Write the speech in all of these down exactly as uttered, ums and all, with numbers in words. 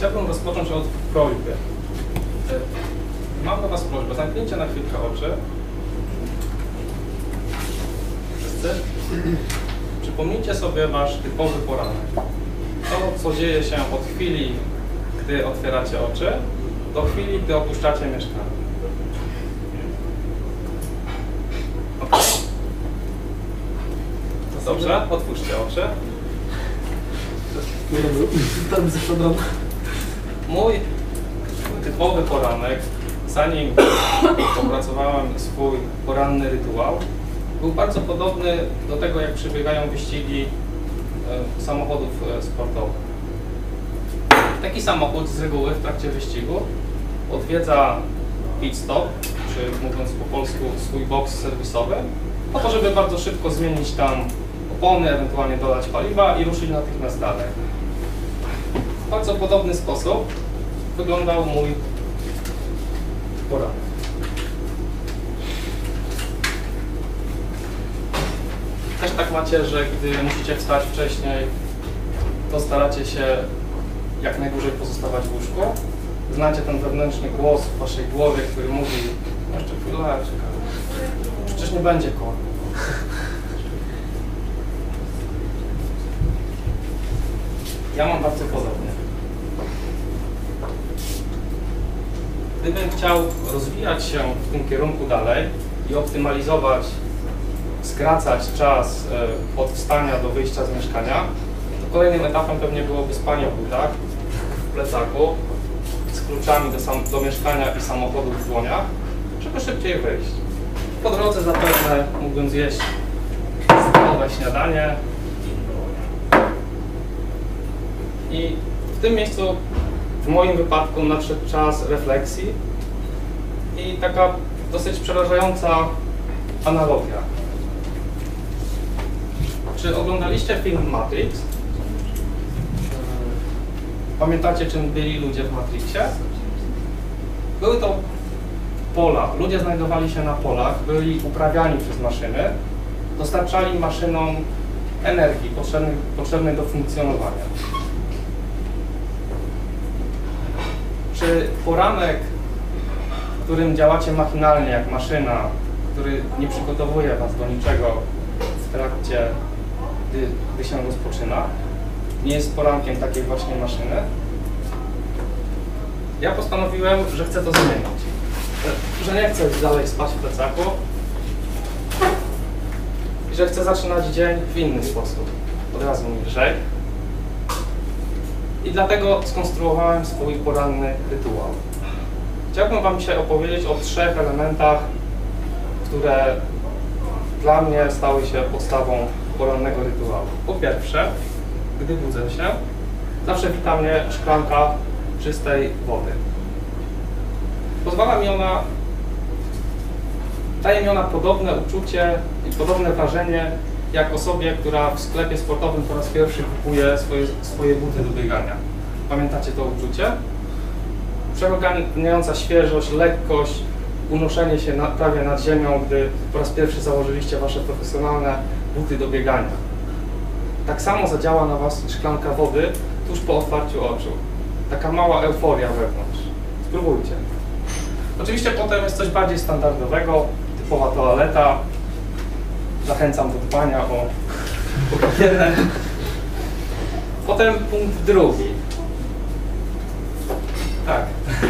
chciałbym rozpocząć od prośby. Mam do Was prośbę, zamknijcie na chwilkę oczy. Wszyscy? Przypomnijcie sobie Wasz typowy poranek. To, co dzieje się od chwili, gdy otwieracie oczy, do chwili, gdy opuszczacie mieszkanie. Okay. Dobrze? Otwórzcie oczy. Mój typowy poranek, zanim opracowałem swój poranny rytuał, był bardzo podobny do tego, jak przebiegają wyścigi e, samochodów e, sportowych. Taki samochód z reguły w trakcie wyścigu odwiedza pit stop, czy mówiąc po polsku swój boks serwisowy, po to, żeby bardzo szybko zmienić tam opony, ewentualnie dodać paliwa i ruszyć natychmiast dalej. W bardzo podobny sposób wyglądał mój poranek. Też tak macie, że gdy musicie wstać wcześniej, to staracie się jak najdłużej pozostawać w łóżku. Znacie ten wewnętrzny głos w waszej głowie, który mówi: jeszcze chwileczkę, przecież nie będzie korku. Ja mam bardzo podobnie. Gdybym chciał rozwijać się w tym kierunku dalej i optymalizować, skracać czas od wstania do wyjścia z mieszkania, to kolejnym etapem pewnie byłoby spanie w butach, w plecaku, z kluczami do, sam, do mieszkania i samochodu w dłoniach, żeby szybciej wyjść. Po drodze zapewne mógłbym zjeść zdrowe śniadanie. I w tym miejscu, w moim wypadku, nadszedł czas refleksji i taka dosyć przerażająca analogia. Czy oglądaliście film Matrix? Pamiętacie, czym byli ludzie w Matrixie? Były to pola. Ludzie znajdowali się na polach, byli uprawiani przez maszyny, dostarczali maszynom energii potrzebnej, potrzebnej do funkcjonowania. Czy poranek, w którym działacie machinalnie jak maszyna, który nie przygotowuje was do niczego w trakcie, gdy, gdy się rozpoczyna, nie jest porankiem takiej właśnie maszyny? Ja postanowiłem, że chcę to zmienić. Że nie chcę dalej spać w plecaku i że chcę zaczynać dzień w inny sposób, od razu milżej. I dlatego skonstruowałem swój poranny rytuał. Chciałbym Wam dzisiaj opowiedzieć o trzech elementach, które dla mnie stały się podstawą porannego rytuału. Po pierwsze, gdy budzę się, zawsze wita mnie szklanka czystej wody. Pozwala mi ona, daje mi ona podobne uczucie i podobne wrażenie, jak osobie, która w sklepie sportowym po raz pierwszy kupuje swoje, swoje buty do biegania. Pamiętacie to uczucie? Przeroganiająca świeżość, lekkość, unoszenie się na, prawie nad ziemią, gdy po raz pierwszy założyliście wasze profesjonalne buty do biegania. Tak samo zadziała na was szklanka wody tuż po otwarciu oczu. Taka mała euforia wewnątrz. Spróbujcie. Oczywiście potem jest coś bardziej standardowego, typowa toaleta. Zachęcam do dbania o higienę. Potem punkt drugi. Tak.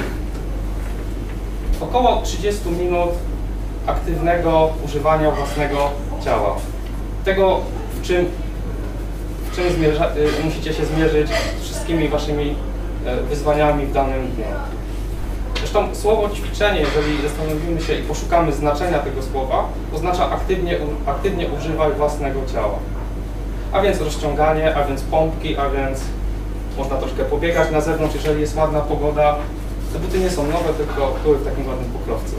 Około trzydzieści minut aktywnego używania własnego ciała. Tego, w czym, w czym zmierza, musicie się zmierzyć z wszystkimi waszymi wyzwaniami w danym dniu. Zresztą słowo ćwiczenie, jeżeli zastanowimy się i poszukamy znaczenia tego słowa, oznacza aktywnie, aktywnie używaj własnego ciała. A więc rozciąganie, a więc pompki, a więc można troszkę pobiegać na zewnątrz, jeżeli jest ładna pogoda. Te buty nie są nowe, tylko były w takim ładnym pokrowcu.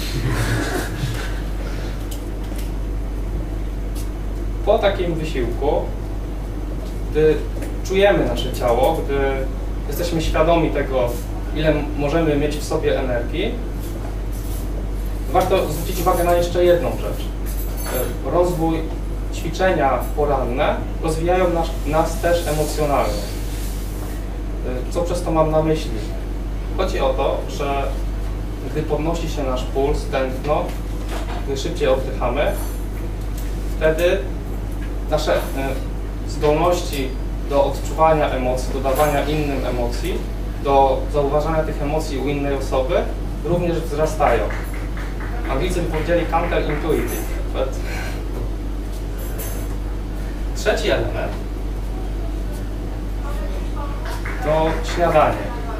Po takim wysiłku, gdy czujemy nasze ciało, gdy jesteśmy świadomi tego, ile możemy mieć w sobie energii, warto zwrócić uwagę na jeszcze jedną rzecz. Rozwój, ćwiczenia poranne rozwijają nas, nas też emocjonalnie. Co przez to mam na myśli? Chodzi o to, że gdy podnosi się nasz puls, tętno, gdy szybciej oddychamy, wtedy nasze zdolności do odczuwania emocji, do dawania innym emocji, do zauważania tych emocji u innej osoby również wzrastają. Anglicy by powiedzieli counterintuitive. But... Trzeci element to śniadanie.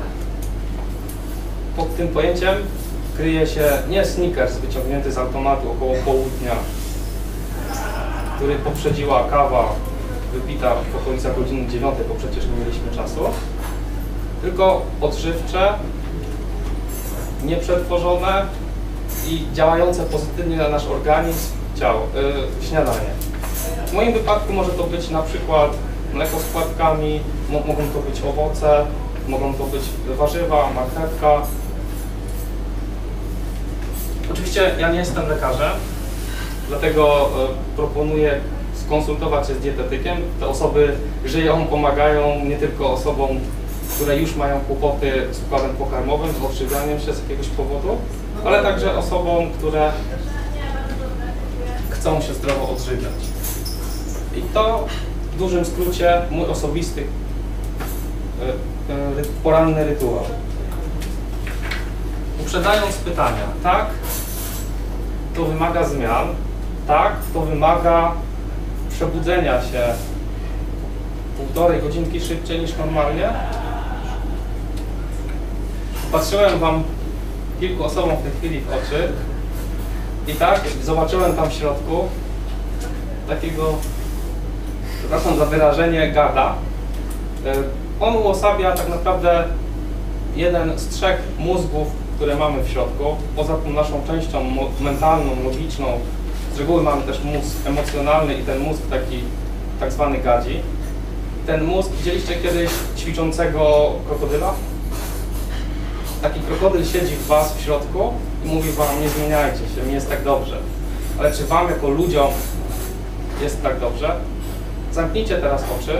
Pod tym pojęciem kryje się nie Snickers wyciągnięty z automatu około południa, który poprzedziła kawa wypita w okolicach godziny dziewiątej, bo przecież nie mieliśmy czasu, tylko odżywcze, nieprzetworzone i działające pozytywnie na nasz organizm ciało, yy, śniadanie. W moim wypadku może to być na przykład mleko z płatkami, mo mogą to być owoce, mogą to być warzywa, marchewka. Oczywiście ja nie jestem lekarzem, dlatego y, proponuję skonsultować się z dietetykiem. Te osoby żyją, pomagają nie tylko osobom, które już mają kłopoty z układem pokarmowym, z odżywianiem się z jakiegoś powodu, ale także osobom, które chcą się zdrowo odżywiać. I to w dużym skrócie mój osobisty y, y, poranny rytuał. Uprzedzając pytania, tak, to wymaga zmian, tak, to wymaga przebudzenia się półtorej godzinki szybciej niż normalnie. Patrzyłem wam kilku osobom w tej chwili w oczy i tak, zobaczyłem tam w środku takiego, przepraszam za wyrażenie, gada. On uosabia tak naprawdę jeden z trzech mózgów, które mamy w środku. Poza tą naszą częścią mentalną, logiczną, z reguły mamy też mózg emocjonalny i ten mózg taki tak zwany gadzi. Ten mózg, widzieliście kiedyś ćwiczącego krokodyla? Taki krokodyl siedzi w was w środku i mówi wam: nie zmieniajcie się, mi jest tak dobrze. Ale czy wam jako ludziom jest tak dobrze? Zamknijcie teraz oczy.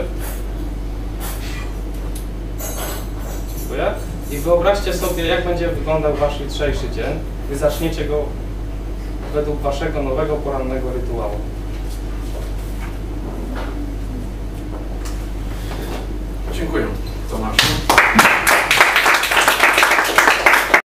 Dziękuję. I wyobraźcie sobie, jak będzie wyglądał wasz jutrzejszy dzień, gdy zaczniecie go według waszego nowego porannego rytuału. Dziękuję, Tomaszu.